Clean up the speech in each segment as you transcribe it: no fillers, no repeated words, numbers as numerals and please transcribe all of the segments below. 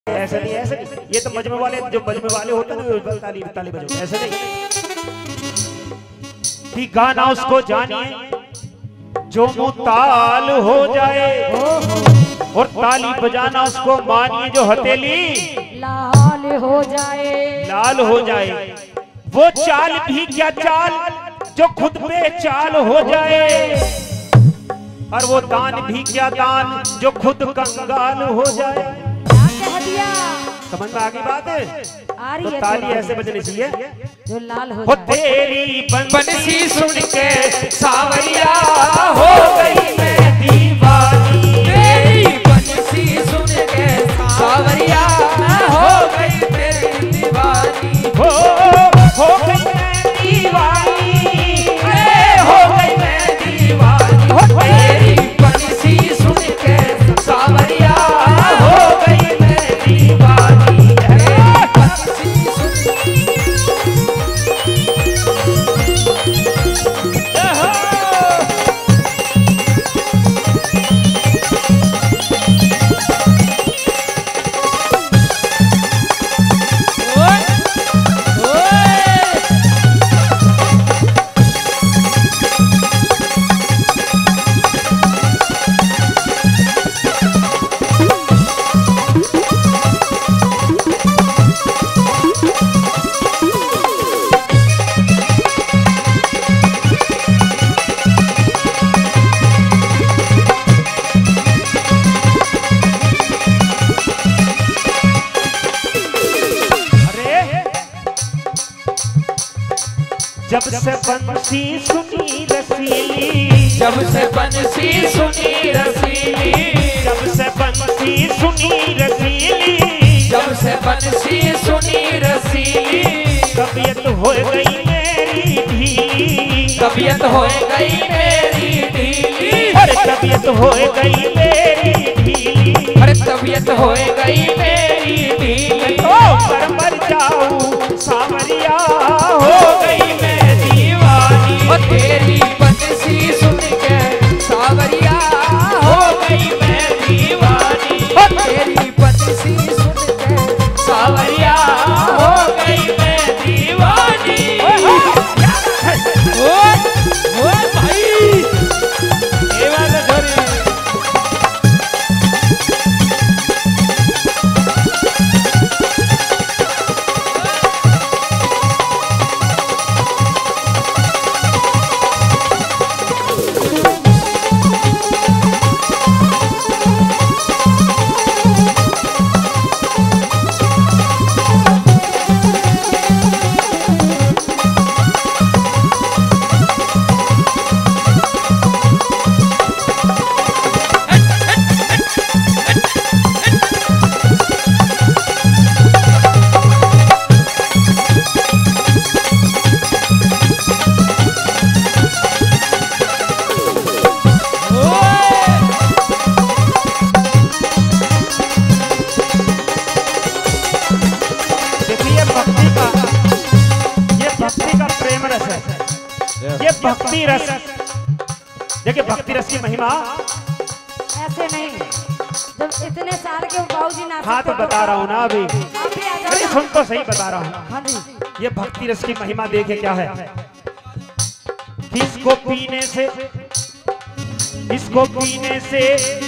ऐसा नहीं, ऐसा नहीं, ये तो मजमे वाले, जो मजमे वाले होते हैं ना ताली ताली बजाओ, ऐसा नहीं कि गाना उसको जानिए जो मुताल हो जाए और ताली बजाना उसको मानिए जो हथेली लाल हो जाए, लाल हो जाए। वो चाल भी क्या चाल जो खुद पे चाल हो जाए, और वो दान भी क्या दान जो खुद कंगाल हो जाए। कह दिया, समझ में आ गई बात है? आ रही तो है ताली ऐसे बजनी चाहिए जो लाल हो वो जाए। तेरी बंसी सुन के सावरिया हो गई मैं दीवानी, तेरी बंसी सुन के सावरिया हो गई तेरी दीवानी, हो गई मैं दीवानी, हो गई मैं दीवानी। तेरी बंसी सुन के सावरिया हो गई मैं दीवानी, तेरी बंसी जब से बंसी सुनी रसीली, जब से बंसी सुनी रसीली, जब से बंसी सुनी रसीली, जब से बंसी सुनी रसीली, तबीयत हो गई मेरी ढीली, तबीयत हो गई मेरी ढीली, अरे तबीयत हो गई मेरी ढीली, अरे तबीयत हो गई मेरी ढीली, पर मर जाऊं सावरिया हो गई मैं दीवानी। ओ तेरी बंसी सुन के सावरिया हो गई मैं दीवानी, ओ तेरी बंसी सुन के सावरिया हो गई मैं दीवानी। ओ भाई ये वाला धोरी भक्ति रस। देखिए भक्ति रस की महिमा ऐसे नहीं, जब इतने साल के बाबूजी ना। हाँ तो बता रहा हूँ ना अभी, आप भी आ जाओ अरे ना। सुन तो सही बता रहा हूँ। हाँ जी, ये भक्ति रस की महिमा देखे क्या है कि इसको पीने से, इसको पीने से,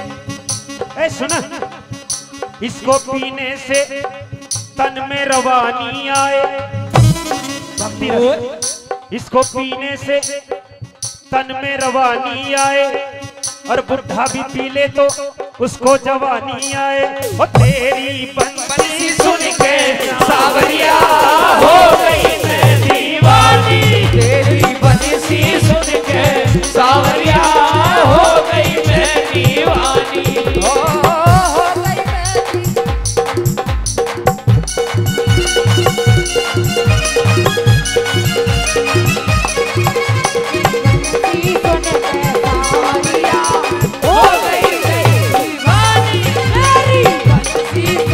ए सुना, इसको पीने से तन में रवानी आए। भक्ति रस, इसको पीने से तन में रवानी आए, और बुढ़ा भी पी ले तो उसको जवानी आए। ओ तेरी बंसी सुन के सावरिया हो गई मैं दीवानी, तेरी बंसी सुन के सावरिया हो गई मैं दीवानी, हो गई मैं हो गई मैं दीवानी, तेरी बंसी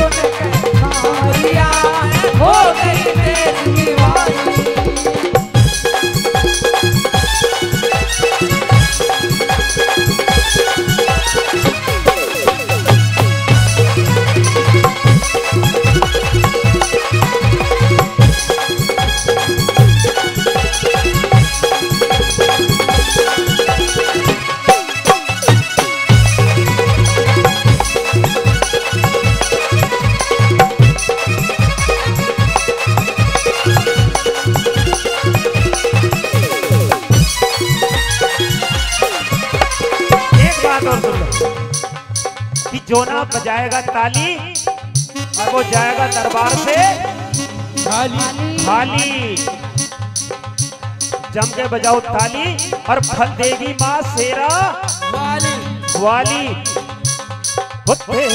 जो ना बजाएगा ताली और वो जाएगा दरबार से खाली। जम के बजाओ ताली और फल देगी माँ शेरा वाली। हो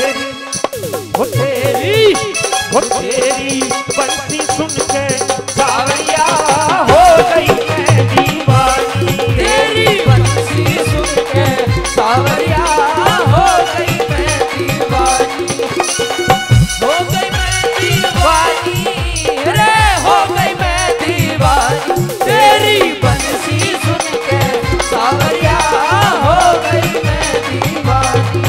तेरी बंसी सुन के सावरिया हो गई मैं दीवानी। तेरी बंसी सुन के सावरिया हो गई मैं दीवानी। हो गई मैं दीवानी रे, हो गई मैं दीवानी। तेरी बंसी सुन के सावरिया हो गई मैं दीवानी।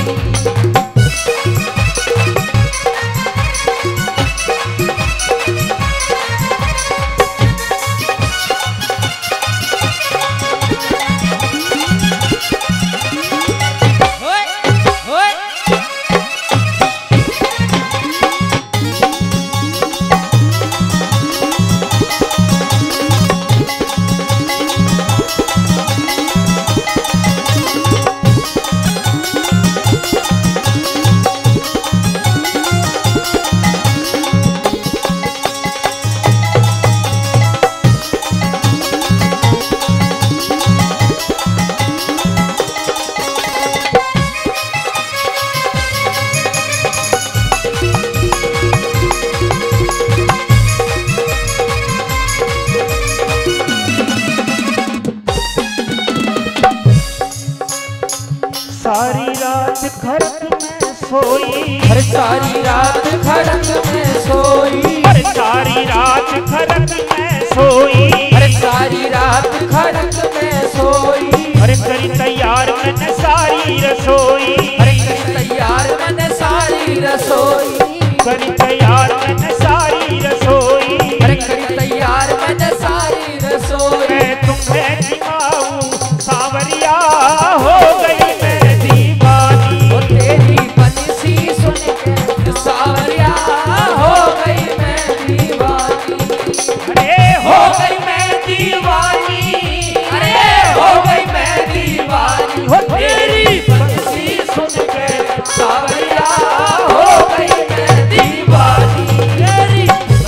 सारी रात खड़क में सोई, हर सारी रात खड़क में सोई। हर सारी रात खड़क में सोई, हर सारी रात खड़क में सोई। अरे करी तैयार मैंने सारी रसोई। अरे करी तैयार मैंने सारी रसोई। करी तैयार मैंने सारी रसोई। अरे करी तैयार मैंने सारी रसोई। मैं तुम्हें खिलाऊं सावरिया हो गई मैं दीवानी। ओ तेरी बंसी सुन के सावरिया हो गई मैं दीवानी। अरे हो गई मैं दीवानी। अरे हो गई मैं दीवानी। हो तेरी बंसी सुन के सावरिया हो गई मैं दीवानी। तेरी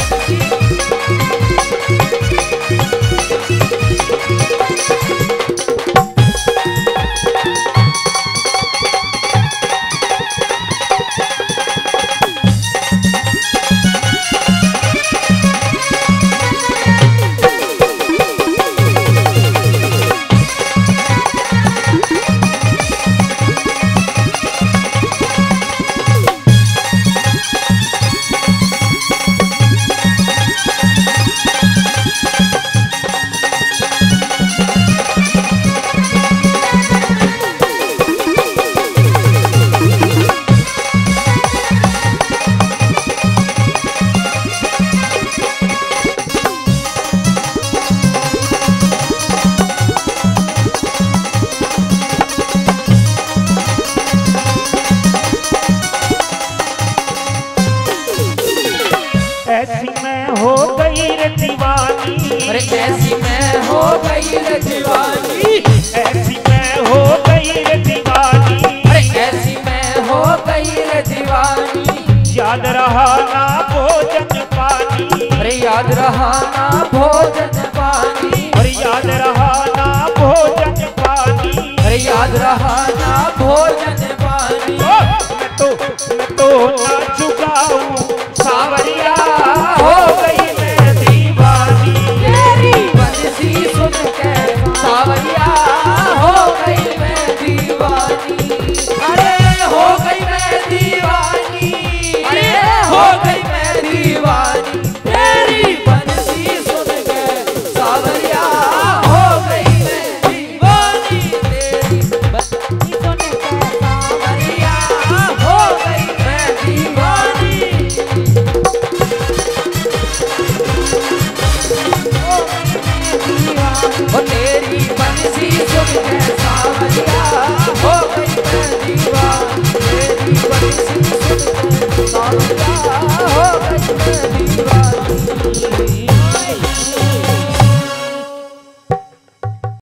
ऐसी मैं हो गई रे दीवानी। अरे ऐसी मैं हो गई रे दीवानी। ऐसी मैं हो गई रे दीवानी। अरे ऐसी मैं हो गई रे दीवानी। याद रहा ना भोजन पानी। अरे याद रहा ना भोजन पानी। और याद रहा ना भोजन पानी। अरे याद रहा ना भोजन पानी। मैं तो ना चुकाऊं सावरिया